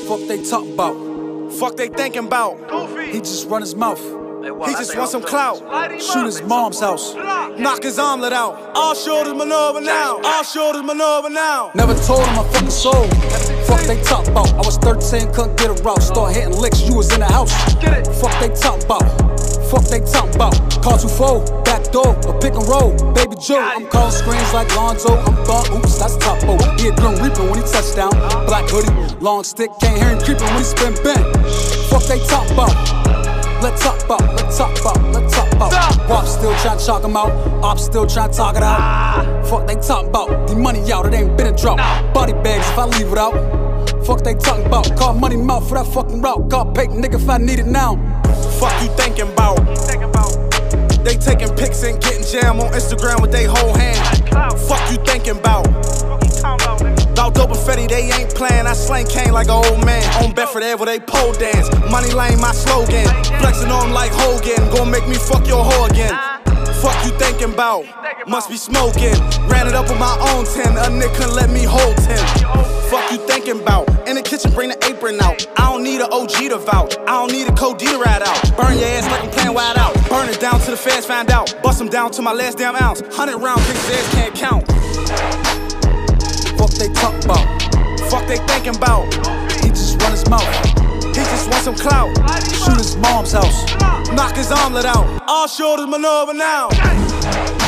Fuck they talk about. Fuck they thinking about. He just run his mouth. He just want some clout. Shoot his mom's house. Knock his omelet out. All shoulders maneuver now. All shoulders maneuver now. Never told him I fucking soul. Fuck they talk about. I was 13, couldn't get a route. Start hitting licks, you was in the house. Fuck they talk about. Fuck they talk about. Call 2-4, back door, a pick and roll. Baby Joe, I'm calling screens like Lonzo. I'm thought, oops, that's Topo. He a Grim Reaper when he touchdown. Black hoodie, long stick, can't hear him creeping when he spin bent. Fuck they talk about. Let's talk about, let's talk about, let's talk about. Wop still tryna chalk him out, Op still tryna talk it out. Fuck they talk about, the money out, it ain't been a drought. Body bags if I leave it out. Fuck they talking about, call money mouth for that fucking route. Call Peyton nigga if I need it now. Fuck you thinking about. They taking pics and getting jam on Instagram with they whole hand. Fuck you thinking about. About dope and Fetty, they ain't playing. I slang cane like an old man. On Bedford Ave, they pole dance. Money lane, my slogan. Flexing on like Hogan. Gonna make me fuck your hoe again. Fuck you thinking about. Must be smoking. Ran it up with my own 10. A nigga couldn't let me hold 10. Fuck you thinking about. In the kitchen, bring the apron out. I don't need an OG to vouch. I don't need a Code D to ride out. Burn your ass like I'm playing wide out. Burn it down till the feds find out. Bust them down to my last damn ounce. 100 round kicks, his ass can't count. Fuck they talk about. Fuck they thinking about. He just run his mouth. He just want some clout. Shoot his mom's house. Knock his omelet out. All shoulders maneuver now.